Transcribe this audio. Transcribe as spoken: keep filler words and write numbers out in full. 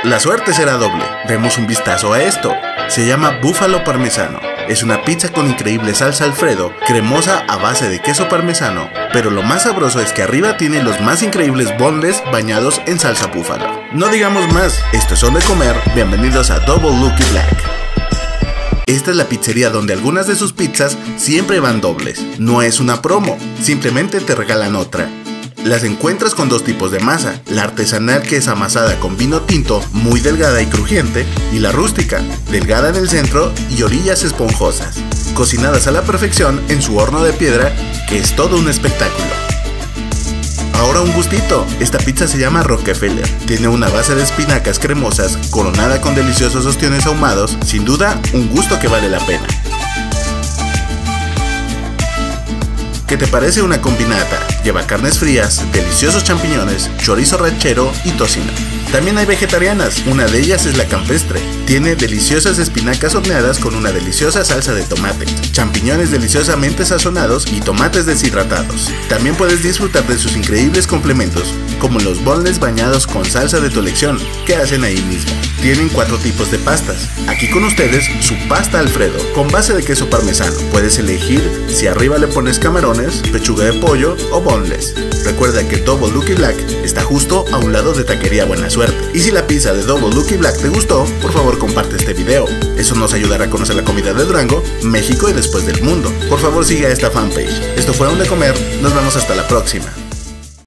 La suerte será doble. Demos un vistazo a esto. Se llama búfalo parmesano. Es una pizza con increíble salsa Alfredo, cremosa a base de queso parmesano, pero lo más sabroso es que arriba tiene los más increíbles boneless bañados en salsa búfalo. No digamos más, estos son de comer, bienvenidos a Double Lucky Black. Esta es la pizzería donde algunas de sus pizzas siempre van dobles. No es una promo, simplemente te regalan otra. Las encuentras con dos tipos de masa, la artesanal que es amasada con vino tinto, muy delgada y crujiente, y la rústica, delgada en el centro y orillas esponjosas, cocinadas a la perfección en su horno de piedra, que es todo un espectáculo. Ahora un gustito, esta pizza se llama Rockefeller, tiene una base de espinacas cremosas, coronada con deliciosos ostiones ahumados, sin duda un gusto que vale la pena. ¿Qué te parece una combinata? Lleva carnes frías, deliciosos champiñones, chorizo ranchero y tocino. También hay vegetarianas, una de ellas es la campestre. Tiene deliciosas espinacas horneadas con una deliciosa salsa de tomate, champiñones deliciosamente sazonados y tomates deshidratados. También puedes disfrutar de sus increíbles complementos, como los boneless bañados con salsa de tu elección, que hacen ahí mismo. Tienen cuatro tipos de pastas. Aquí con ustedes su pasta Alfredo, con base de queso parmesano. Puedes elegir si arriba le pones camarones, pechuga de pollo o boneless. Recuerda que Double Lucky Black está justo a un lado de Taquería Buena Suerte. Y si la pizza de Double Lucky Black te gustó, por favor comparte este video. Eso nos ayudará a conocer la comida de Durango, México y después del mundo. Por favor sigue a esta fanpage. Esto fue Un de Comer, nos vemos hasta la próxima.